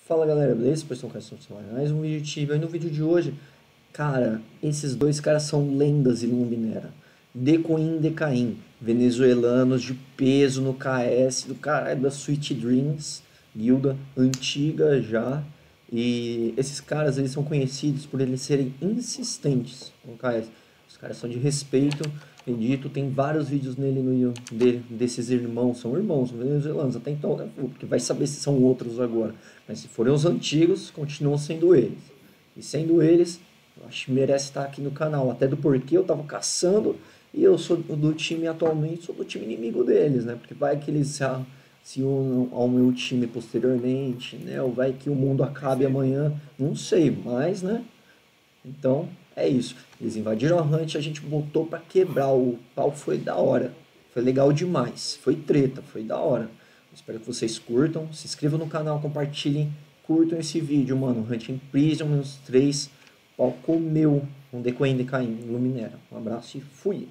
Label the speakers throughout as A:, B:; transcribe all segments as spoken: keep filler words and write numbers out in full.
A: Fala galera, beleza? Pessoal, mais um vídeo de Tibia. E no vídeo de hoje, cara, esses dois caras são lendas em Luminera. Decoin e Decaim, venezuelanos de peso no K S, do caralho da Sweet Dreams, guilda antiga já. E esses caras, eles são conhecidos por eles serem insistentes no K S. Os caras são de respeito, acredito. Tem vários vídeos nele no dele, desses irmãos, são irmãos venezuelanos, até então, né? Porque vai saber se são outros agora. Mas se forem os antigos, continuam sendo eles. E sendo eles, eu acho que merece estar aqui no canal. Até do porquê eu tava caçando e eu sou do time atualmente, sou do time inimigo deles, né? Porque vai que eles se, se unam ao meu time posteriormente, né? Ou vai que o mundo acabe amanhã, não sei, mas, né? Então, é isso. Eles invadiram a Hunt, a gente botou pra quebrar. O pau foi da hora. Foi legal demais. Foi treta, foi da hora. Espero que vocês curtam. Se inscrevam no canal, compartilhem. Curtam esse vídeo, mano. Hunting Prison, menos três. O pau comeu. Um Decoin Decaim, Luminera. Um abraço e fui.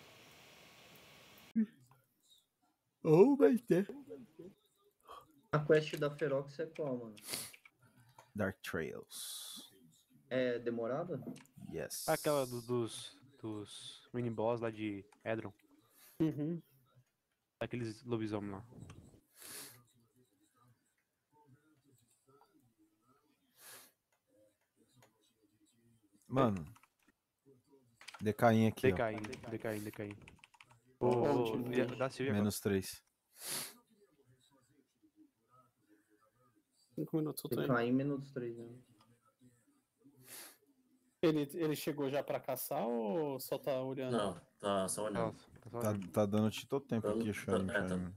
B: Ou vai ter.
A: A quest da Ferox é qual, mano?
B: Dark Trails.
A: É demorada?
B: Yes.
C: Aquela do- dos, dos mini boss lá de Edron.
D: Uhum.
C: Aqueles lobisomem lá.
B: Mano. Decaim aqui,
C: Decaindo, decaindo, decaindo.
D: Ô,
C: Ô,
D: ô,
C: ô, ia- da Silvia
B: ó. Menos três.
D: Cinco minutos eu tô indo.
A: Decaim, menos três, né?
D: Ele, ele chegou já pra caçar ou só tá olhando?
E: Não, tá só olhando.
C: Nossa, tá só
B: Tá,
C: olhando.
B: tá dando todo tempo
E: Tá-
B: aqui, Sharim,
E: tá- é, tá-
B: Sharim.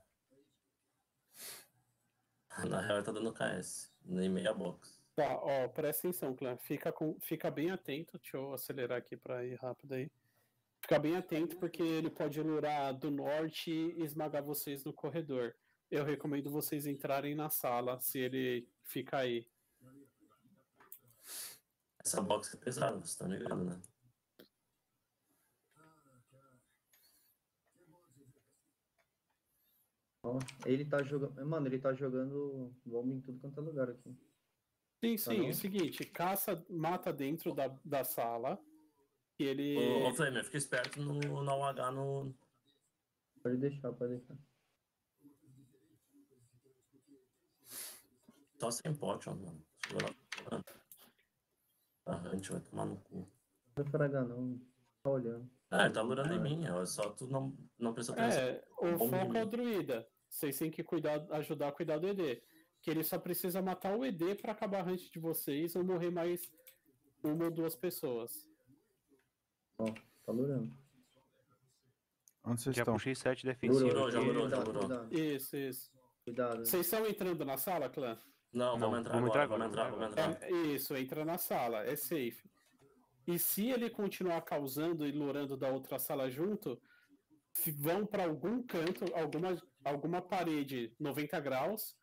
E: Na real, ele tá dando K S, nem meia box.
D: Tá, ó, presta atenção, Clã. Fica, com, fica bem atento. Deixa eu acelerar aqui pra ir rápido aí. Fica bem atento porque ele pode lurar do norte e esmagar vocês no corredor. Eu recomendo vocês entrarem na sala se ele ficar aí.
E: Essa box é pesada, vocês estão ligados, né?
A: Ó, ele tá jogando. Mano, ele tá jogando bomba em tudo quanto é lugar aqui.
D: Sim,
A: Tá
D: sim.
A: não?
D: É o seguinte, caça, mata dentro da, da sala. E ele.
E: Ô, ô Flamer, fica esperto no, na U H no.
A: Pode deixar, pode deixar.
E: Só sem pote, ó, mano. A Hunt vai tomar no cu.
A: Não vai fragar não, tá olhando.
E: Ah, ele tá lurando em mim, ó. Só tu não, não prestou atenção.
D: É, o
E: Bom
D: foco
E: de
D: é o
E: mim.
D: druida. Vocês têm que cuidar, ajudar a cuidar do E D. Que ele só precisa matar o E D pra acabar a hunt de vocês ou morrer mais uma ou duas pessoas.
A: Ó, tá lurando.
B: Onde vocês
C: Já
B: estão?
C: puxei sete defensivo
E: Lurou, já
C: aqui.
E: lurou, já
A: Cuidado,
E: lurou.
A: cuidado.
D: Isso, isso.
A: Cuidado.
D: Vocês estão entrando na sala, clã?
E: Não,
C: Não,
E: vamos entrar
C: vamos
E: agora,
C: entrar
E: vamos entrar,
C: agora,
E: vamos entrar.
D: É, isso, entra na sala, é safe. E se ele continuar causando e lurando da outra sala junto, se vão pra algum canto, alguma, alguma parede noventa graus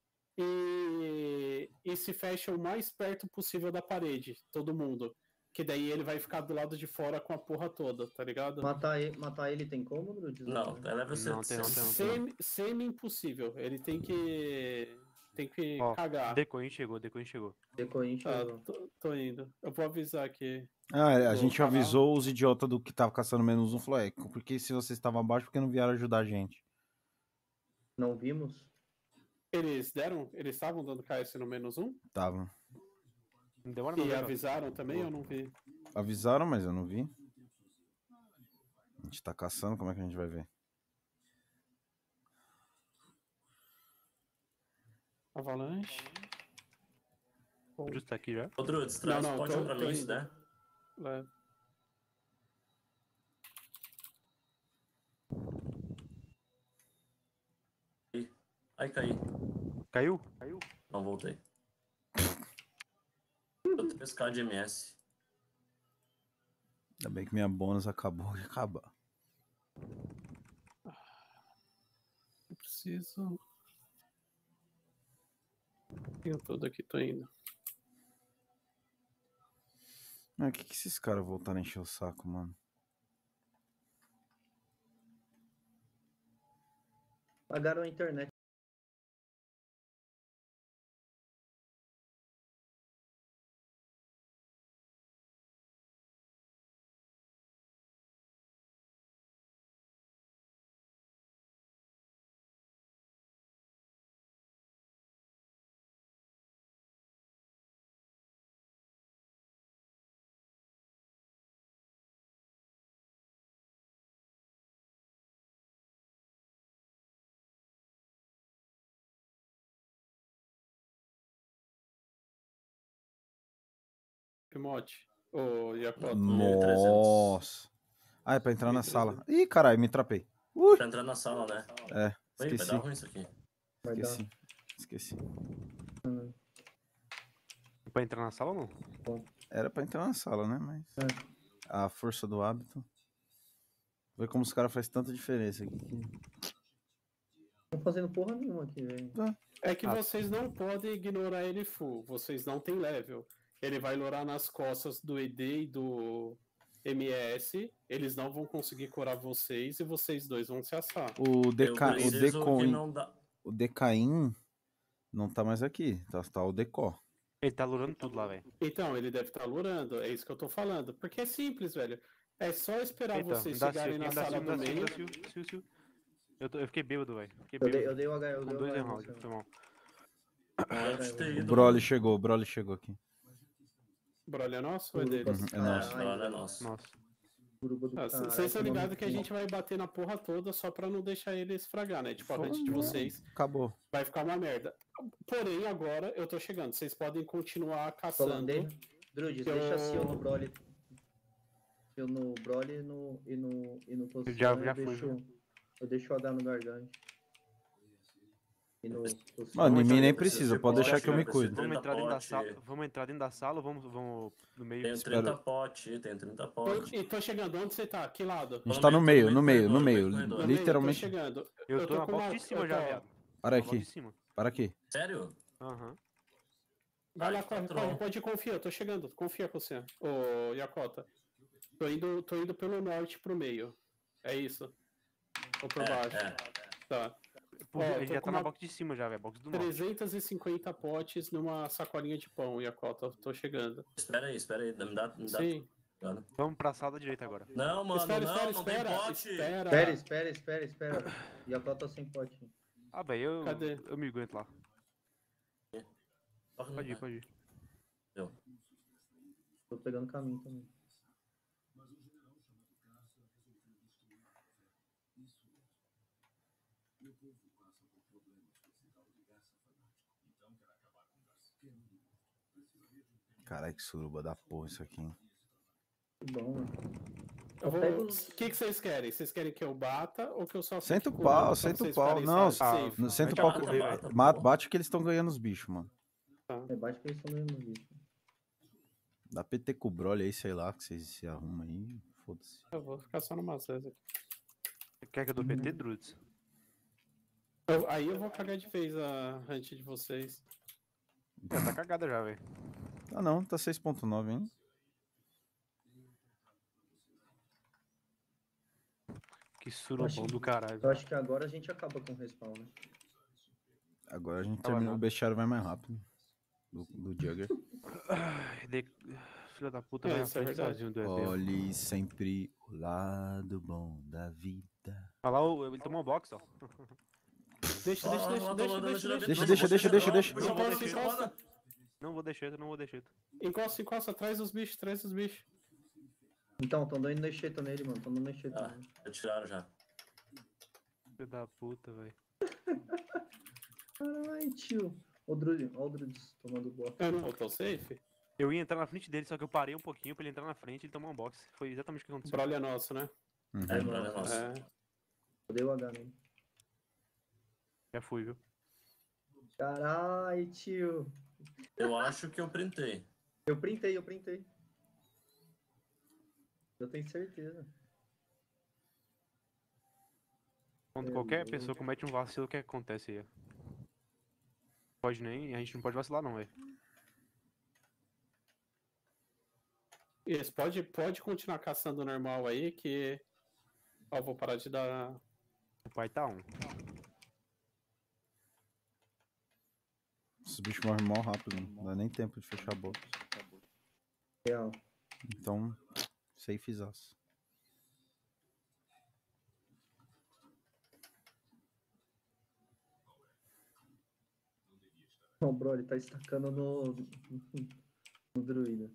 D: e, e se fecham o mais perto possível da parede, todo mundo. Que daí ele vai ficar do lado de fora com a porra toda, tá ligado?
A: Matar ele, matar ele tem como, Drudes?
E: Não, é level
C: Não, tem não, tem não, tem não.
D: Semi, semi-impossível. Ele tem que. Tem que
C: Ó,
D: cagar.
C: Decoin chegou, Decoin chegou.
A: Decoin
D: Tá,
A: chegou.
D: tô, tô indo. Eu vou avisar aqui.
B: Ah, é, a
D: No
B: gente
D: canal.
B: avisou os idiotas do que tava caçando menos um. Falou, é, porque se vocês estavam abaixo, porque não vieram ajudar a gente?
A: Não vimos?
D: Eles deram? Eles estavam dando K S no menos um?
B: Tava.
C: Não demora não,
D: E
C: né,
D: avisaram também? Eu não vi.
B: Avisaram, mas eu não vi. A gente tá caçando, como é que a gente vai ver?
D: Avalanche.
C: O Justo tá aqui já.
E: Ô, Drudes, traz
D: Não, não,
E: o pote
D: tô-
E: pra
D: tô
E: mim, se
D: indo.
E: der.
D: É.
E: Ai, caí.
C: Caiu? Caiu.
E: Não, voltei. Eu três K de M S.
B: Ainda bem que minha bônus acabou de acabar.
D: Eu preciso. Eu todo aqui, tô indo.
B: Ah, que que esses caras voltaram a encher o saco, mano?
A: Pagaram a internet.
D: Pimote. Ô, Yakota.
E: mil e trezentos.
B: Nossa. Ah, é pra entrar na sala. Ih, caralho, me trapei. Ui.
E: Pra entrar na sala, né?
B: É,
E: Ui, vai
B: esqueci.
E: dar ruim isso aqui.
A: Vai dar.
B: Esqueci. Esqueci.
C: Pra entrar na sala ou não?
B: Era pra entrar na sala, né? Mas
A: É.
B: a força do hábito. Vê como os caras fazem tanta diferença aqui.
A: Não fazendo porra nenhuma aqui, velho.
D: É que
C: Ah.
D: vocês não podem ignorar ele full. Vocês não têm level. Ele vai lourar nas costas do E D e do M S. Eles não vão conseguir curar vocês e vocês dois vão se assar.
B: O,
E: Eu
B: Deca... o,
E: preciso que
B: Decoin...
E: não dá.
B: o Decaim não tá mais aqui. Tá, tá o Decó.
C: Ele tá lurando tudo lá, velho.
D: Então, ele deve estar lurando. É isso que eu tô falando. Porque é simples, velho. É só esperar
C: Eita,
D: vocês
C: me dá
D: chegarem
C: sil,
D: na
C: me dá
D: sala
C: sil, me
D: do
C: dá sil, me
D: meio.
C: dá sil, sil, sil. Eu, tô, eu fiquei bêbado, velho. Fiquei
A: Eu dei,
C: bêbado.
A: eu dei o H, eu
C: Com
A: dei o
C: dois
A: H.
C: round,
A: você.
C: foi mal.
E: Pode ter
B: O
E: ido.
B: Broly chegou, o Broly chegou aqui.
D: Brolha é nosso ou é dele?
B: Uhum, é nosso.
E: É, agora é nosso.
C: Nossa.
A: Suruba do
D: Ah,
A: caralho,
D: Vocês estão
A: tomando
D: ligados que a
A: cu.
D: gente vai bater na porra toda só pra não deixar ele esfragar, né? Tipo, a hunt de vocês
B: Acabou.
D: vai ficar uma merda. Porém, agora eu tô chegando. Vocês podem continuar
A: Falando
D: caçando.
A: dele. Drudes,
D: Eu-
A: deixa assim eu no Broly. Eu no Broly e no, e no, e no Poção,
C: Já-
A: eu,
C: já fui,
A: deixo,
C: já.
A: eu deixo o H no Gargante. E no Poção.
B: Mano, em mim nem
E: Preciso
B: precisa,
E: de
B: pode deixar
E: pote,
B: que eu me
E: preciso de
B: cuido.
C: Vamos
E: trinta
C: entrar dentro da
E: pote.
C: sala. Vamos entrar dentro da sala ou vamos, vamos no meio?
E: Tenho
B: Espera.
E: trinta potes, tenho trinta
D: Tô,
E: potes.
D: e tô chegando. Onde você tá? Que lado?
B: A gente tá no meio, no meio, no meio.
D: No meio, tô
B: Literalmente.
D: chegando.
C: Eu tô na
D: com
C: box
D: uma-
C: de cima
D: eu
C: já,
D: tô-
C: viado.
B: Para
C: Na box
B: aqui,
C: de cima.
B: para aqui.
E: Sério?
C: Aham.
D: Vai lá,
E: Ai,
D: corre,
E: patrão.
D: corre, pode confiar, eu tô chegando. Confia com você. Ô, Yakota. Tô indo, tô indo pelo norte pro meio. É isso? Ou por
E: É,
D: baixo?
E: é.
D: Tá.
C: Pô,
D: Ó,
C: ele
D: tô
C: já
D: com
C: tá na
D: uma-
C: box de cima já, velho. Box do norte.
D: trezentos e cinquenta potes numa sacolinha de pão, Yakota. Tô chegando.
E: Espera aí, espera aí. Me dá, me dá.
D: Sim.
E: Cara.
C: Vamos pra sala da direita agora.
E: Não, mano,
D: espera,
E: não,
D: espera,
E: não tem
D: espera.
E: pote.
D: Espera.
A: Espera, espera, espera, espera. E a cota sem pote.
C: Ah, velho, eu,
D: Cadê?
C: eu me aguento lá.
E: Toca no
C: Pode ir,
E: lugar.
C: pode ir.
E: Deu.
A: Tô pegando caminho também.
B: Caralho, que suruba da porra isso aqui, hein?
A: Que bom, mano.
D: Eu vou...
A: Pega
D: O
A: os-
D: que, que vocês querem? Vocês querem que eu bata ou que eu só
B: Senta o
D: fique
B: pau,
D: curando pra
B: senta o
D: vocês
B: pau.
D: ficarem
B: Não,
D: safe?
B: no- senta o
E: Bata,
B: pau. que-
E: bata,
B: ma-
E: pô.
B: Bate que eles estão ganhando os bichos, mano.
A: É baixo que eles estão ganhando bicho.
B: Dá P T com o Broly aí, sei lá, que vocês se arrumam aí. Foda-se.
D: Eu vou ficar só numa César.
C: Quer que eu dou P T, Druids?
D: Eu- aí eu vou cagar de vez a hunt de vocês.
C: Já tá cagada já, velho.
B: Ah não, tá seis ponto nove, hein?
C: Que surubão
A: acho-
C: do caralho.
A: Eu acho que agora a gente acaba com o respawn, né?
B: Agora a gente
C: Ah,
B: termina,
C: não.
B: o bestiário vai mais rápido. Do, do Jugger.
C: Ai, de... Filha da puta,
D: É,
C: vai na
D: isso é
C: frente
D: verdade.
C: sozinho do E V.
B: Olhe sempre o lado bom da vida.
C: Olha lá, o- ele tomou um box, ó.
D: Deixa, deixa,
E: Ó,
D: deixa,
E: ó,
D: deixa,
E: ó,
D: deixa, deixa.
B: Deixa, deixa, deixa, deixa, deixa.
E: Puxa,
D: Encosta,
E: puxa,
D: encosta.
E: puxa.
C: Não vou deixar, não vou deixar.
D: Encosta, encosta, traz os bichos, traz os bichos.
A: Então, tão dando nexeta nele, mano. Tão dando nexeta
E: Ah,
A: nele.
E: já tiraram já.
C: Filha da puta, velho.
A: Ai, tio. Ó o Druid, ó o Druid tomando bosta.
D: Eu não tô safe?
C: Eu ia entrar na frente dele, só que eu parei um pouquinho pra ele entrar na frente e ele tomar um box. Foi exatamente o que
D: O
C: aconteceu.
D: Broly é nosso, né?
B: Uhum.
E: É, mano, é nosso.
D: É.
A: Eu dei o H nele.
C: Já fui, viu?
A: Carai, tio.
E: Eu acho que eu printei.
A: Eu printei, eu printei. Eu tenho certeza.
C: Quando
A: É,
C: qualquer
A: eu-
C: pessoa comete um vacilo, o que acontece aí? Pode nem, a gente não pode vacilar não, velho.
D: Isso, pode, pode continuar caçando normal aí, que... Ó, vou parar de dar...
C: O pai tá um.
B: Esses bichos morrem mal rápido, não dá nem tempo de fechar a boca.
A: Real.
B: Então, safezaço.
A: Ó, o Broly tá estacando no. no druida.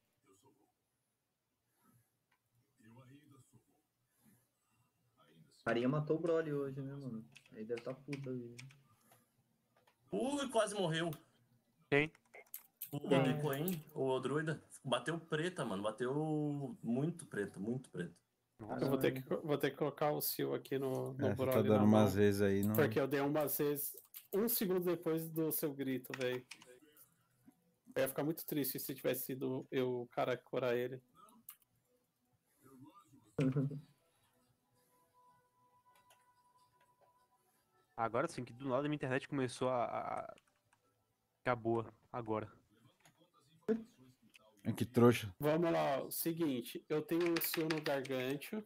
A: Carinha matou o Broly hoje, né, mano? Aí deve tá puta ali.
E: Ui, quase morreu.
C: Quem?
E: O
A: Quem?
E: Decoin, o druida, bateu preta, mano. Bateu muito preto, muito preto.
C: Nossa,
D: Eu vou ter que, vou ter que colocar o Sil aqui no, no
B: É, você tá
D: Broly na
B: dando
D: mão.
B: umas vezes aí, não.
D: Porque eu dei umas vezes um segundo depois do seu grito, velho. Eu ia ficar muito triste se tivesse sido eu o cara curar ele.
C: agora sim, que do nada a minha internet começou a, a... ficar boa, agora.
B: É que trouxa.
D: Vamos lá, ó, seguinte, eu tenho o Sil no Gargantio.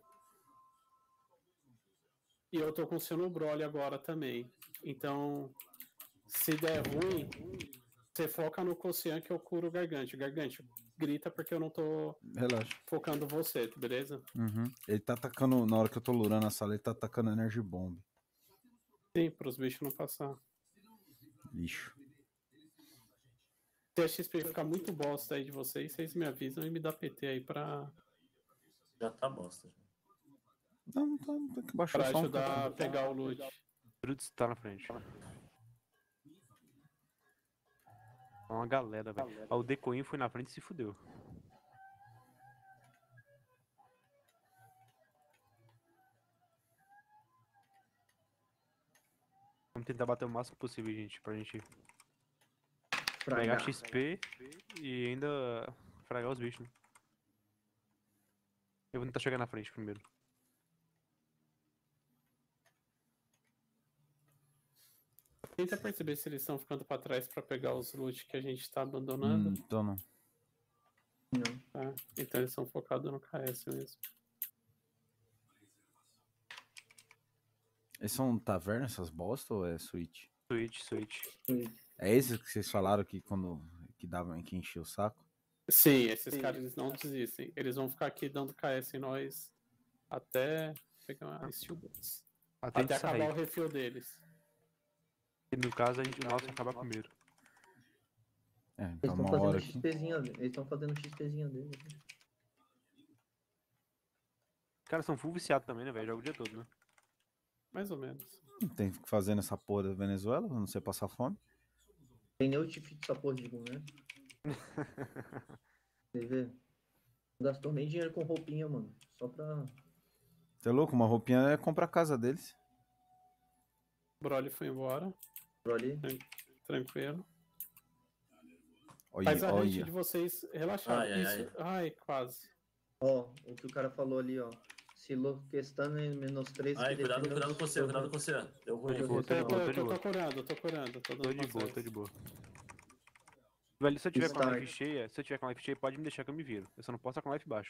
D: E eu tô com o Sil no Broly agora também. Então, se der ruim, você foca no Kossian que eu curo o Gargantio. Gargantio, grita porque eu não tô
B: Relaxa.
D: focando você, beleza?
B: Uhum. Ele tá atacando, na hora que eu tô lurando a sala, ele tá atacando Energy Bomb.
D: Sim, pros bichos não passar.
B: Lixo.
D: Se a X P ficar muito bosta aí de vocês, vocês me avisam e me dá P T aí pra,
E: Já tá bosta. já.
B: Não, não tá, não tem que baixar
D: pra
B: só um
D: ajudar a
B: pouquinho.
D: pegar o loot.
C: Druids tá na frente. Uma galera, velho. Ah, o Decoin foi na frente e se fudeu. Vamos tentar bater o máximo possível, gente, pra gente pegar
A: Fragar.
C: X P e ainda fragar os bichos, né? Eu vou tentar chegar na frente primeiro.
D: Tenta perceber se eles estão ficando pra trás pra pegar os loot que a gente tá abandonando.
B: Hum, então não.
A: Não.
D: Tá? Então eles são focados no K S mesmo.
B: Eles são taverna, essas bosta ou é suíte?
C: Switch, switch.
B: É esses que vocês falaram que quando que davam que enchia o saco?
D: Sim, esses caras eles não desistem. Eles vão ficar aqui dando K S em nós até pegar uma Steel Blitz.
C: Até,
D: Até
C: de sair.
D: acabar o refil deles.
C: E no caso, a gente, o nosso acaba primeiro.
B: É,
A: Eles
B: então
A: estão
B: uma
A: fazendo
B: hora aqui.
A: XPzinha, eles estão fazendo XPzinha deles. né?
C: Os caras são full viciados também, né, velho? Joga o dia todo, né?
D: Mais ou menos.
B: Tem que fazer nessa porra da Venezuela, pra não sei passar fome.
A: Tem nem o tifite essa porra de comer. Você vê? Não gastou nem dinheiro com roupinha, mano. Só pra.
B: Você é louco? Uma roupinha é comprar a casa deles.
D: Broly foi embora.
A: Broly.
D: Tranquilo.
B: Olha,
D: Faz a
B: olha.
D: rede de vocês relaxar.
E: Ai, ai,
D: Isso. Ai, quase.
A: Ó, o que o cara falou ali, ó. Silo questando em menos três.
E: Ai, cuidado, cuidado com você, cuidado com você. Deu ruim.
C: Tô de boa,
D: Tô,
C: tô de
D: tô,
C: boa, tô
D: tô,
C: de
D: tô,
C: boa.
D: curando, tô curando. Tô,
C: Tô
D: dando
C: de
D: umas
C: boa, tô
D: vezes.
C: de boa. Velho, se eu tiver com a
A: Start.
C: life cheia, se eu tiver com a life cheia, pode me deixar que eu me viro. Eu só não posso estar com a life baixa.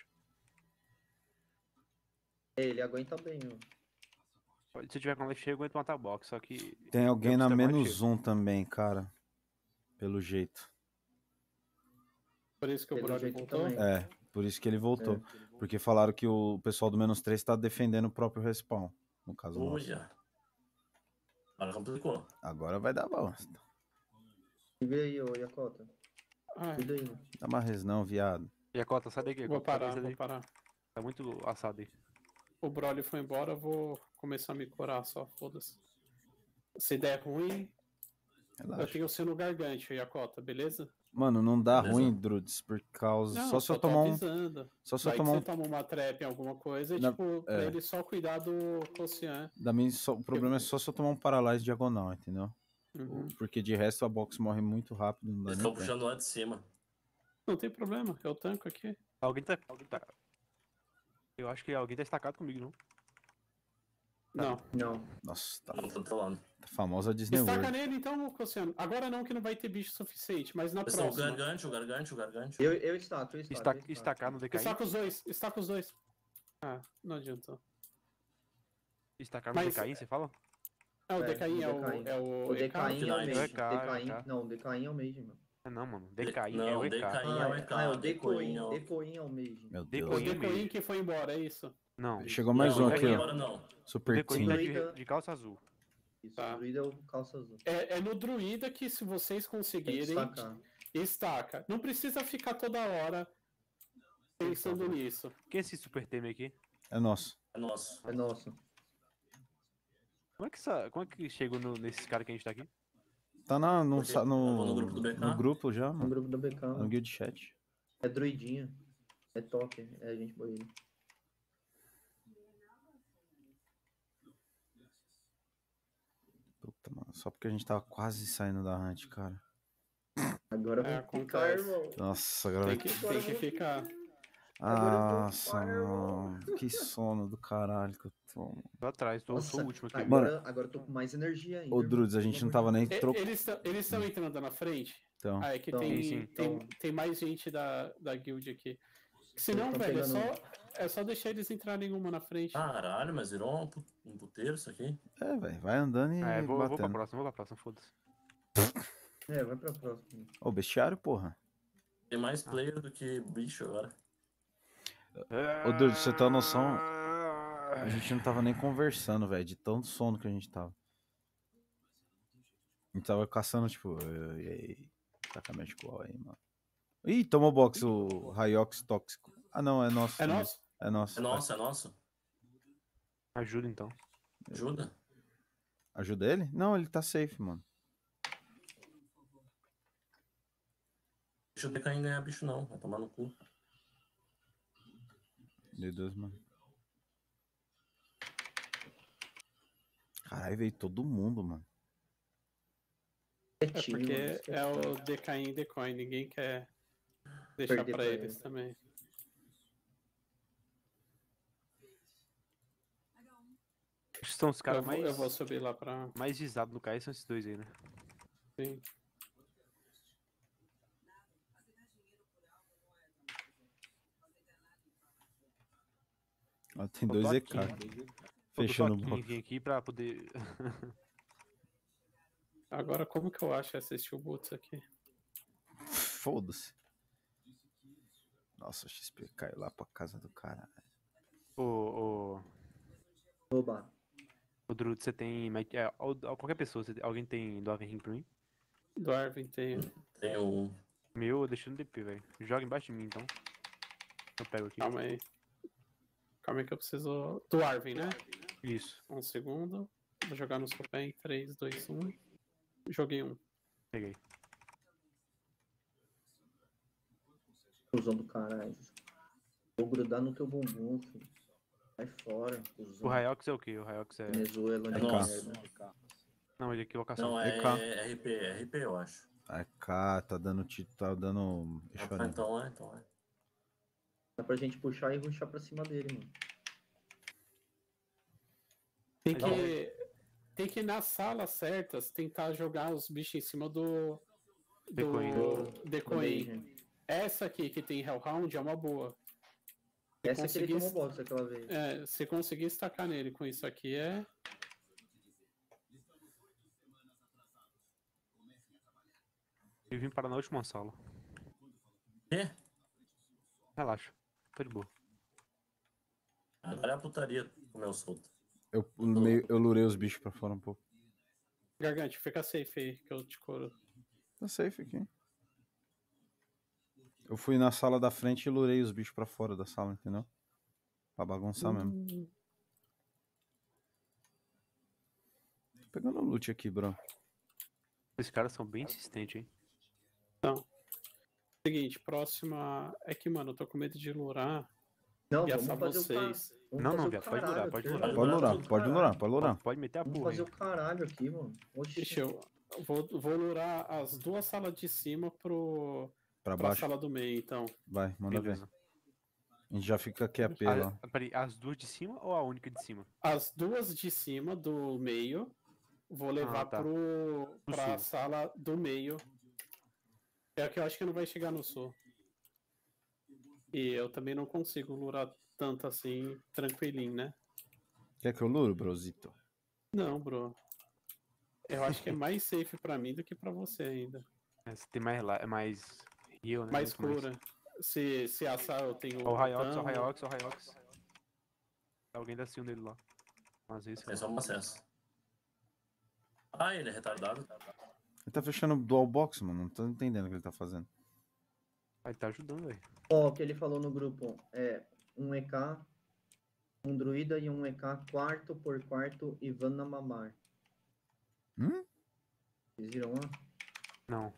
A: É, ele aguenta bem, ó.
C: Pode- Se eu tiver com a life cheia, eu aguento matar a box, só que...
B: Tem alguém
C: eu
B: na
C: preciso ter mais
B: menos
C: cheio.
B: um também, cara. Pelo jeito.
D: Por isso que o
A: Pelo
D: Broly
A: jeito
D: voltou.
A: também.
B: É, por isso que ele voltou.
A: É.
B: Porque falaram que o pessoal do menos três tá defendendo o próprio respawn. No caso nosso.
E: Uia. Agora complicou.
B: Agora vai dar bosta.
A: E vê aí, ô Yakota.
D: Ai,
A: Cuida aí.
B: Dá uma res não, viado.
C: E a cota, sai daqui.
D: vou
C: Cota, sai
D: parar,
C: daí.
D: vou parar.
C: Tá muito assado aí.
D: O Broly foi embora, eu vou começar a me curar só, foda-se. Se der ruim, eu
B: Relaxa.
D: tenho o seu no gargante, Yakota, beleza?
B: Mano, não dá
E: Beleza.
B: ruim, Drudes, por causa.
D: Não,
B: só se eu
D: tô
B: tomar um.
D: avisando.
B: Só se eu
D: Vai
B: tomar
D: que
B: um.
D: você toma uma trap em alguma coisa,
B: Na-
D: tipo, pra
B: é.
D: ele só cuidar do Kossian.
B: Da minha, só- o problema é só se eu tomar um paralyse diagonal, entendeu?
D: Uhum.
B: Porque de resto a box morre muito rápido. Não dá
E: Eles
B: nem
E: estão
B: tempo.
E: puxando lá de cima.
D: Não tem problema, eu tanco aqui.
C: Alguém tá... Alguém tá... Eu acho que alguém tá estacado comigo, não?
D: Não.
A: Não.
B: Nossa, tá,
E: Não tô trolando.
B: tá famosa a Disney
D: Estaca
B: World.
D: nele então, Kossian. Agora não, que não vai ter bicho suficiente, mas na
E: Eles estão o
D: próxima.
E: gargante, o gargante, o gargante.
A: Eu, eu estaco, eu estaco.
C: Esta...
A: eu estaco.
C: Estacar no D K I?
D: Estaca os dois, estaca os dois. Ah, não adiantou.
C: Estacar no
D: Mas-
C: D K I, você fala?
D: É, o
A: É,
D: D K I
A: o
D: é o,
A: D K I.
D: é o,
A: O
D: E K?
A: D K I é o
E: Knight.
A: Mage.
C: É K, é
A: D K I,
C: K.
A: não, o D K I é o Mage, mano.
C: É não, mano. D K I
E: Não,
C: é o E
E: D K I
C: K.
E: é
A: Ah,
E: o
A: é,
E: E K,
A: ah, é o
E: Decoin,
A: Decoin.
E: ó.
A: Decoin é o Mage.
B: Meu
D: O
B: Deus.
C: Decoin.
D: Decoin que foi embora, é isso?
C: Não.
B: Chegou mais
E: Não,
B: um
E: não
B: aqui,
E: foi
B: ó.
E: embora, não.
C: O
B: Super
C: Decoin
B: Team.
C: tá
A: Druida.
C: de, de calça azul.
A: Isso,
D: Tá.
A: o druida é o calça azul.
D: É, é no druida que se vocês
A: Tem que
D: conseguirem,
A: destacar.
D: estaca. Não precisa ficar toda hora pensando nisso.
C: Quem é esse super time aqui?
B: É nosso.
E: É nosso.
A: É nosso.
C: Como é que, essa... Como é que chegou no... nesses caras que a gente tá aqui?
B: Tá na, no,
E: Por quê?
B: sa-
E: Eu vou
B: no,
E: no grupo do B K.
B: no grupo já,
A: No
B: mano.
A: grupo do B K.
B: No guild chat.
A: É druidinha. É top. É a gente boa ele.
B: Puta, mano. Só porque a gente tava quase saindo da hunt, cara.
A: Agora
D: É,
A: vai ficar,
D: acontece.
A: irmão.
B: Nossa, agora
D: Tem
B: vai...
D: que, tem que ficar.
A: Agora eu vou
B: Nossa,
A: ficar, irmão.
B: mano. Que sono do caralho que eu tô. mano.
C: Tô atrás, tô,
A: Nossa,
C: sou o último aqui.
A: agora, agora eu tô com mais energia ainda.
B: Ô,
A: irmão.
B: Drudes, a gente
A: Pelo
B: não
A: amor
B: tava
A: de
B: nem
A: Deus.
D: E-
B: trocando.
D: Eles estão eles estão entrando na frente?
B: Então,
D: Ah, é que
A: Então,
D: tem,
C: sim, sim.
D: tem,
A: Então-
D: tem mais gente da, da guild aqui. Se não,
A: tão
D: velho, é só,
A: pegando-
D: é só deixar eles entrarem uma na frente.
E: Caralho, mas virou um, pu- um puteiro isso aqui.
B: é, velho. Vai andando e
C: É, vou, vou pra
B: batendo.
C: próxima, vou pra próxima, foda-se.
A: É, vai pra próxima.
B: Ô, bestiário, porra.
E: Tem mais
C: Ah.
E: player do que bicho agora.
B: Ô, Drudes, você tem uma noção? A gente não tava nem conversando, velho. De tanto sono que a gente tava. A gente tava caçando, tipo... "Eh, E aí? Taca qual aí, mano. Ih, tomou box o Raiox tóxico. Ah, não, é nosso.
D: É
B: também.
D: nosso?
B: É nosso.
E: É nosso, é nosso.
C: Ajuda então.
E: Ajuda.
B: Ajuda ele? Não, ele tá safe, mano.
E: Deixa eu decair em ganhar bicho não. Vai tomar no cu.
B: D dois, mano. Caralho, veio todo mundo, mano.
D: É porque é o D K em decoy, ninguém quer deixar
A: Perder
D: pra
A: pra
D: eles
A: ele.
D: também.
C: Acho que são os
D: Eu
C: caras
D: vou,
C: mais,
D: eu vou subir lá pra.
C: mais visados no K, são esses dois aí, né?
D: Sim.
B: Ó, tem
C: Faltou
B: dois E
C: a
B: K.
C: Kim. Faltou
B: Fechando
C: só
B: o
C: a Kim
B: box.
C: vir aqui pra poder...
D: Agora, como que eu acho essa Steel Boots aqui?
B: Foda-se. Nossa, o X P caiu lá pra casa do caralho.
C: Ô, ô,
A: Oba.
C: ô Druid, você tem... É, ou- ou qualquer pessoa, você- alguém tem do Ring pra mim?
D: Do Arvin tem.
E: Tem um.
C: Meu, eu deixei no D P, velho. Joga embaixo de mim, então. Eu pego aqui.
D: Calma aí. Calma aí que eu preciso. Do Arvin, né?
C: Isso,
D: Um segundo. Vou jogar no Sopen. três, dois, um. Joguei um.
C: peguei.
A: Cusão do caralho. Vou grudar no teu bumbum, filho. Sai fora, cuzão.
C: O Raiox é o quê? O Raiox é...
A: Venezuela
E: É
A: de
E: nosso.
A: merda.
C: Não, ele é aqui, locação.
E: Não, é
B: E K.
E: R P, R P eu acho.
B: A K tá dando tiro, tá dando. Deixa eu
E: Ah,
B: olhar.
E: então é, então é.
A: Dá pra gente puxar e ruxar pra cima dele, mano.
D: Tem
C: Mas
D: que. Tem que nas salas certas tentar jogar os bichos em cima do.
C: Decoin,
D: Do Decoin.
A: Beijo.
D: Essa aqui que tem Hellhound é uma boa.
A: Essa que ele
D: conseguir-
A: tomou box aquela vez.
D: É, se conseguir estacar nele com isso aqui é.
C: Eu vim parar na última sala.
E: Quê?
C: Relaxa, tô de boa.
E: Agora é a putaria comeu solto.
B: Eu, meio, eu lurei os bichos pra fora um pouco.
D: Gargante, fica safe aí que eu te curo.
B: Tá safe aqui. Eu fui na sala da frente e lurei os bichos pra fora da sala, entendeu? Pra bagunçar mesmo.
D: Hum,
B: Tô pegando loot aqui, bro.
C: Esses caras são bem insistentes, hein?
D: Seguinte, próxima. É que, mano, eu tô com medo de lurar
A: Não,
D: e
A: vamos
D: assar
A: fazer o cara.
D: vocês.
A: Vamos
C: Não,
A: fazer
C: não,
A: o
C: viado, pode
A: caralho
C: lurar, pode
A: aqui,
C: lurar.
A: irmão.
B: Pode lurar,
A: Vamos
B: pode lurar, pode lurar.
C: Pode, pode meter a
A: Vamos
C: porra
A: fazer
C: aí.
A: o caralho aqui, mano. Oxi.
D: Deixa eu. Vou, vou lurar as duas salas de cima pro,
B: Pra
D: pra
B: baixo.
D: sala do meio, então.
B: Vai, manda ver.
C: Beleza.
B: A gente já fica aqui a P lá.
C: Ah, peraí, as duas de cima ou a única de cima?
D: As duas de cima do meio, vou levar
C: Ah, tá.
D: pro, pra
C: sul.
D: sala do meio. É que eu acho que não vai chegar no sul. E eu também não consigo lurar tanto assim, tranquilinho, né?
B: Quer que eu luro, brosito?
D: Não, bro. Eu acho que é mais safe pra mim do que pra você ainda.
C: É, você tem mais, la- é mais heal, né?
D: Mais
C: Muito
D: cura. Se, se assar, eu tenho.
C: Ó o Raiox, ó o
D: botão.
C: Raiox, ó o Raiox. Alguém dá sil nele lá. Às vezes.
E: É só um acesso. Ah, ele é retardado.
B: Ele tá fechando dual box, mano. Não tô entendendo o que ele tá fazendo.
C: Aí tá ajudando, velho.
A: Ó, o que ele falou no grupo é um E K, um druida e um E K quarto por quarto Ivana Mamar.
B: Hum?
A: Vocês viram lá?
C: Não.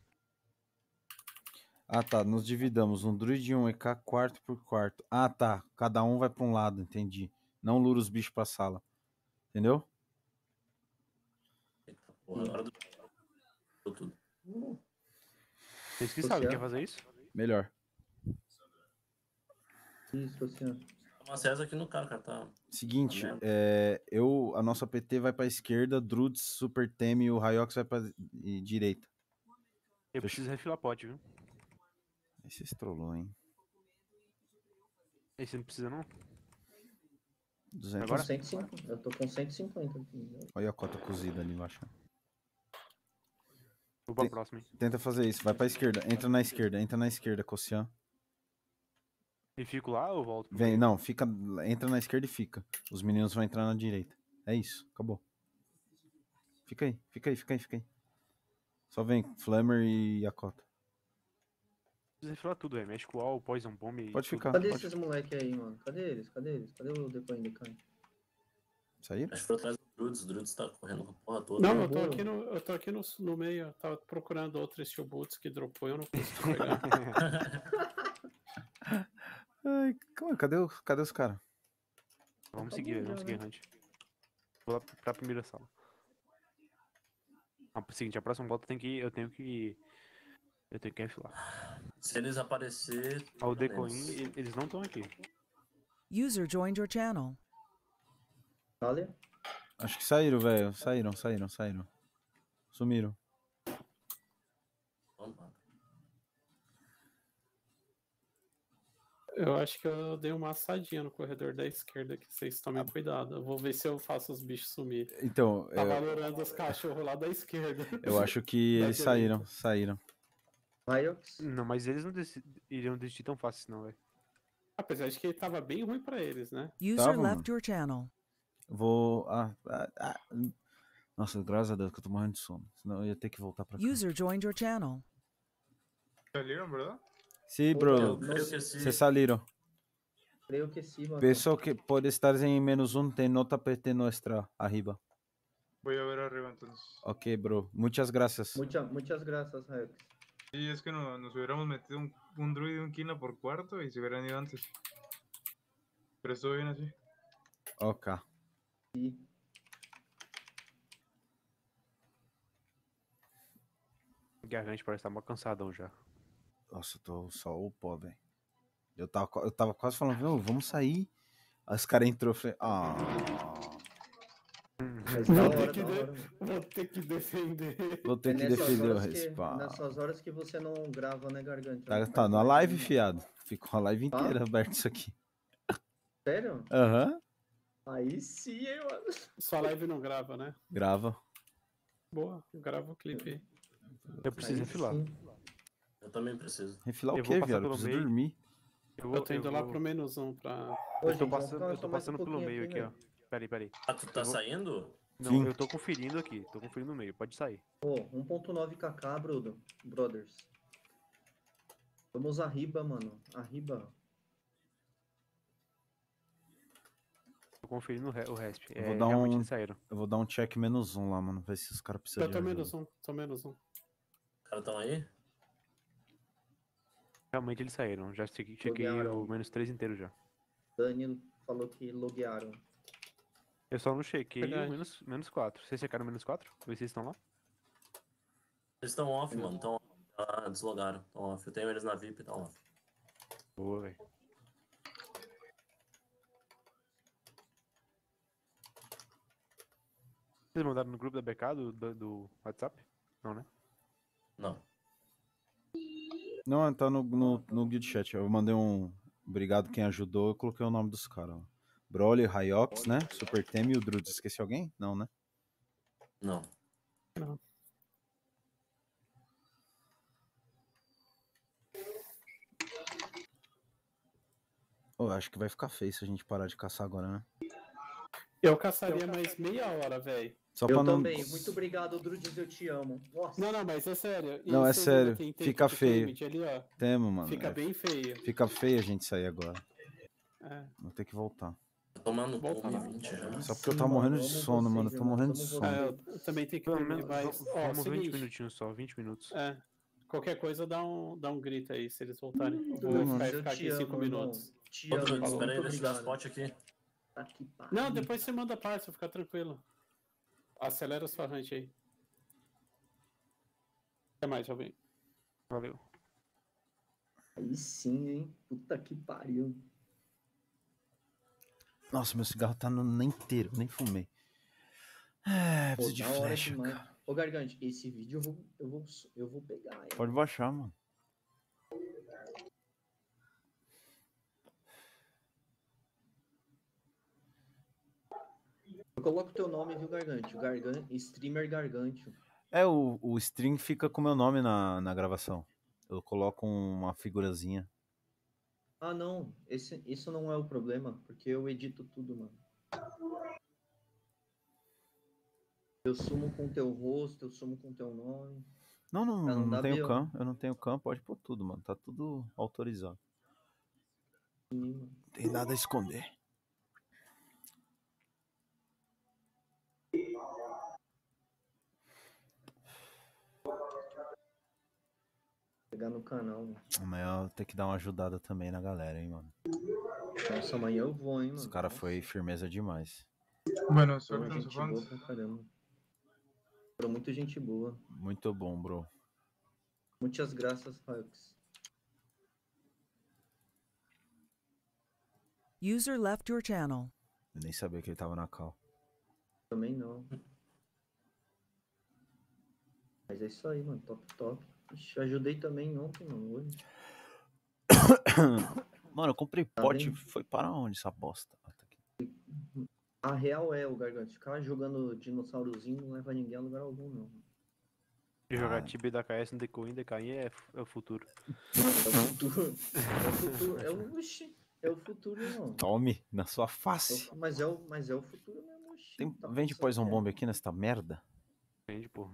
B: Ah, tá. Nos dividamos. Um druid e um E K quarto por quarto. Ah, tá. Cada um vai pra um lado, entendi. Não lura os bichos pra sala. Entendeu?
E: Eita, porra, agora do... tudo.
C: Vocês que
A: Você
C: sabem,
A: é?
C: quer fazer isso?
B: Melhor.
A: Isso, assim, ó.
E: Uma César aqui no cara, cara. Tá...
B: Seguinte,
E: Tá mesmo?
B: é, eu, a nossa P T vai pra esquerda, Druids, Super Teme e o Ryox vai pra e- direita.
C: Eu
B: Fechou.
C: preciso refilar pote, viu?
B: Aí vocês trollou, hein?
C: Esse não precisa não?
B: duzentos.
C: Agora?
A: cento e cinquenta. Eu tô com cento e cinquenta aqui.
B: Olha a cota cozida ali embaixo.
C: Vou pra
B: Tem-
C: próxima, hein?
B: Tenta fazer isso, vai pra esquerda, entra na esquerda, entra na esquerda, Cossian.
C: E fico lá ou volto? pro
B: Vem,
C: meio?
B: não, fica, entra na esquerda e fica. Os meninos vão entrar na direita. É isso, acabou. Fica aí, fica aí, fica aí, fica aí. Só vem, Flammer e a cota.
C: Precisa refilar tudo, velho. Mexe com o All, Poison Bomb e
B: Pode
C: tudo.
B: ficar.
A: Cadê
B: Pode-
A: esses moleque aí, mano? Cadê eles? Cadê eles? Cadê o Decoin Decan?
B: Saíram?
E: Acho que foi atrás do Druids. O Druids tá correndo com a porra toda.
D: Não, eu tô
A: boa.
D: aqui no, eu tô aqui no, no meio. Eu tava procurando outro Steel Boots que dropou e eu não consigo pegar.
B: Ai, calma, cadê, o, cadê os caras?
C: Vamos
A: Tá
C: seguir,
A: bom
C: velho.
A: já,
C: Vamos seguir,
A: né?
C: Hunt. Vou lá pra primeira sala. Ah, seguinte, a próxima volta tem que. Eu tenho que. Eu tenho que refilar.
E: Se eles aparecer.
C: Ah, o
E: pega
C: Decoin,
E: neles.
C: e- eles não estão aqui.
F: User joined your channel.
A: Vale?
B: Acho que saíram, velho. Saíram, saíram, saíram. Sumiram.
E: Vamos lá.
D: Eu acho que eu dei uma assadinha no corredor da esquerda aqui. Vocês tomem cuidado. Eu vou ver se eu faço os bichos sumir.
B: Então,
D: Tá
B: eu,
D: valorando os cachorros lá da esquerda.
B: eu acho que
D: Da
B: eles
D: direita.
B: saíram, saíram.
A: Ryox?
C: Não, mas eles não desi- iriam desistir tão fácil, não, velho.
D: Apesar de que tava bem ruim pra eles, né?
F: User
B: Tava,
F: left
B: mano.
F: your channel.
B: Vou. Ah, ah, ah, hum. Nossa, graças a Deus que eu tô morrendo de sono. Senão eu ia ter que voltar pra cá.
F: User joined your channel.
G: Salieron, ¿verdad?
B: Sim,
A: Eu
B: bro.
A: não
E: Creio
A: sei.
E: que se.
B: Se salieron.
A: Creio que sim, mano.
B: Penso que por estar en menos uno, te nota P T nuestra arriba.
G: Voy a ver arriba entonces.
B: Ok, bro. Muchas gracias.
A: Mucha, muchas gracias, Ryox.
G: Sí, es que no, nos hubiéramos metido un, un druid y un Kina por cuarto y se hubieran ido antes. Pero estuvo bien así.
B: Ok.
A: E
C: Gargante parece estar mó cansadão já.
B: Nossa, eu tô só o pó, velho. Eu tava, qua- eu tava quase falando, "Ô, vamos sair." Aí os caras entrou, eu falei, ah.
A: mas da
D: Vou
A: hora,
D: ter que
A: da
D: de-
A: hora. mano.
D: Vou ter que defender.
B: Vou ter
A: É
B: que
A: nessas
B: defender o
A: horas que-
B: respawn.
A: Nessas horas que você não grava, né, Garganta?
B: Tá,
A: Não
B: tá
A: faz
B: na
A: mais
B: live,
A: nenhuma.
B: fiado. Ficou a live
A: Tá?
B: inteira aberto isso aqui.
A: Sério?
B: Aham.
A: Aí sim, hein, mano.
D: Sua live não grava, né?
B: Grava.
D: Boa, eu gravo o clipe.
C: Eu preciso
A: Aí
C: refilar.
A: sim.
E: Eu também preciso.
B: Refilar
C: Eu
B: o
C: vou
B: quê,
C: passar
B: viado? Eu
C: pelo
B: preciso
C: meio.
B: dormir.
C: Eu, vou,
D: Eu tô indo
C: eu
D: lá
C: vou-
D: pro menos um pra.
A: Ô,
C: Eu
A: gente,
C: tô
A: vamos
C: passando,
A: ficar
C: eu
A: só
C: tô
A: mais um
C: passando pelo
A: pouquinho
C: meio aqui,
A: velho.
C: ó. Peraí, peraí.
E: Ah, tu tá
C: Eu vou-
E: saindo?
C: Não,
B: Sim.
C: eu tô conferindo aqui. Tô conferindo no meio. Pode sair.
A: Pô, um ponto nove K K, Bruno. Brothers. Vamos arriba, mano. Arriba.
C: Tô conferindo o re- o resp.
B: Eu
C: É,
B: vou dar
C: realmente
B: um-
C: eles saíram.
B: Eu vou dar um check menos um lá, mano. Ver se os caras precisam
D: Eu
B: de
D: tô
B: ajuda.
D: menos um, tô menos um.
E: Os caras tão aí?
C: Realmente eles saíram. Já cheguei, cheguei
A: Loguearam.
C: o menos três inteiro já.
A: Dani falou que loguearam.
C: Eu só não chequei
D: Verdade.
C: o menos, menos quatro. Vocês checaram o menos quatro? Vê se vocês estão lá.
E: Eles estão off, mano. Estão off. Ah, deslogaram. Estão off. Eu tenho eles na V I P e estão off.
C: Boa, velho. Vocês mandaram no grupo da B K do, do, do WhatsApp? Não, né?
E: Não.
B: Não, tá no, no, no guild chat. Eu mandei um obrigado quem ajudou. Eu coloquei o nome dos caras lá. Broly, Ryox, né? Super Teme e o Druid. Esqueci alguém? Não, né?
E: Não.
B: Oh, acho que vai ficar feio se a gente parar de caçar agora, né?
D: Eu caçaria mais meia hora, velho.
B: Só
A: Eu
B: pra não...
A: também. Muito obrigado, Drudes. Eu te amo. Nossa.
D: Não, não, mas é sério. E
B: Não, é
D: vocês
B: sério.
D: ainda tem tempo
B: Fica
D: de
B: feio.
D: limite Ali, ó.
B: Temo, mano.
D: Fica
B: É,
D: bem feio.
B: Fica feio a gente sair agora.
D: É.
B: Vou ter que voltar.
E: Eu Tomando
D: Volta
E: uma
D: lá.
E: e vinte já.
B: Só porque eu
A: Sim,
B: tava morrendo de
A: vamos
B: sono,
A: vocês,
B: mano. Eu tô
A: irmão,
B: morrendo de
A: vamos
B: sono.
D: É,
A: vocês.
D: eu também tenho que
C: Pelo
D: dormir,
C: menos
D: mas,
C: va-
D: ó,
C: vamos vinte
D: seguinte,
C: minutinhos só, vinte minutos.
D: é, qualquer coisa dá um, dá um grito aí se eles voltarem. Eu vou
B: Demorou.
D: ficar,
A: Eu
D: ficar
A: te
D: aqui cinco
A: amo, irmão.
D: minutos.
A: Te
E: Ô,
A: amo,
E: Drugs,
A: irmão.
E: espera aí,
A: Muito
E: deixa eu dar
A: obrigado.
E: spot aqui.
A: Tá que pariu.
D: Não, depois você manda parça, fica tranquilo. Acelera sua hunt aí. Até mais, Jovem.
C: Valeu.
A: Aí sim, hein? Puta que pariu.
B: Nossa, meu cigarro tá no nem inteiro, nem fumei. É,
A: Pô,
B: preciso de
A: da hora
B: flecha,
A: demais.
B: cara.
A: Ô, Gargante, esse vídeo eu vou, eu vou, eu vou pegar, hein?
B: Pode baixar, mano.
A: Eu coloco o teu nome, viu, Gargante? O Gargante, streamer Gargante.
B: É, o, o string fica com o meu nome na, na gravação. Eu coloco uma figurazinha.
A: Ah, não. Esse, isso não é o problema, porque eu edito tudo, mano. Eu sumo com teu rosto, eu sumo com teu nome.
B: Não, não,
A: Pra não
B: não
A: dar
B: tenho
A: B O.
B: cam. Eu não tenho cam, pode pôr tudo, mano. Tá tudo autorizado.
A: Mano.
B: Não tem nada a esconder.
A: Pegar no canal, mano.
B: Amanhã eu vou ter que dar uma ajudada também na galera, hein, mano.
A: Nossa, amanhã eu vou, hein, mano.
B: Os caras
A: Nossa,
B: foi firmeza demais.
G: Bueno,
A: foram
G: suerte en su
A: gente boa
G: fans.
A: pra caramba. Foram muito gente boa.
B: Muito bom, bro.
A: Muitas graças, Hux.
F: User left your channel.
B: Eu nem sabia que ele tava na cal.
A: Também não. Mas é isso aí, mano. Top, top. Ixi, ajudei também ontem, mano. Hoje.
B: Mano, eu comprei
A: Tá
B: pote.
A: vendo?
B: Foi para onde essa bosta? Ah, tá aqui.
A: A real é, o Gargante. Ficar jogando dinossaurozinho não leva ninguém a lugar algum, não.
C: E jogar
B: Ah.
C: Tibia da K S no Decoin, Decaim é, f- é o futuro.
A: É o futuro. É o futuro. É o, oxi, é o futuro, irmão.
B: Tome na sua
A: É
B: face.
A: o- mas, é o, mas é o futuro mesmo, oxi.
B: Tem,
A: Tá
B: vende
A: pensando
B: Poison
A: que é.
B: Bomb aqui nesta merda?
C: Entende, porra?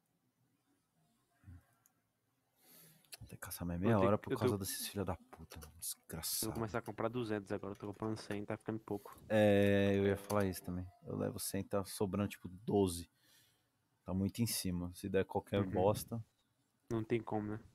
B: Vou ter que caçar mais meia
C: tenho-
B: hora por
C: eu
B: causa
C: tenho-
B: desses filha da puta.
C: Eu vou
B: Desgraçado.
C: começar a comprar duzentos agora, eu tô comprando cem, tá ficando pouco.
B: É, eu ia falar isso também. Eu levo cem, tá sobrando tipo doze. Tá muito em cima. Se der qualquer
C: Uhum.
B: bosta.
C: Não tem como, né?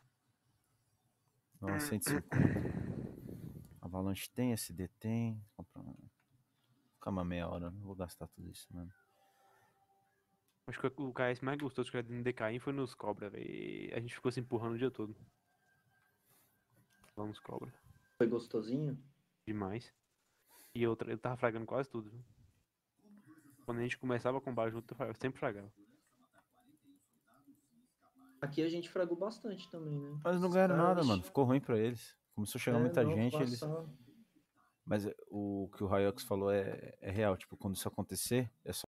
B: Não, cento e cinquenta. Avalanche tem, S D tem. Comprar uma. Ficar uma meia hora, não vou gastar tudo isso, mano.
C: Acho que o K S mais gostoso que eu já no Decaim foi nos Cobra, velho. A gente ficou se empurrando o dia todo. Lá nos Cobra.
A: Foi gostosinho?
C: Demais. E outra, eu tava fragando quase tudo, viu? Quando a gente começava a combar junto, eu fra- eu sempre fragava.
A: Aqui a gente fragou bastante também, né?
B: Mas não
A: Os
B: ganharam
A: caras,
B: nada,
A: ixi,
B: mano. Ficou ruim pra eles. Começou a chegar
A: é,
B: muita
A: não,
B: gente. Eles...
A: passar-
B: Mas é, o que o Ryox falou é, é real. Tipo, quando isso acontecer, é só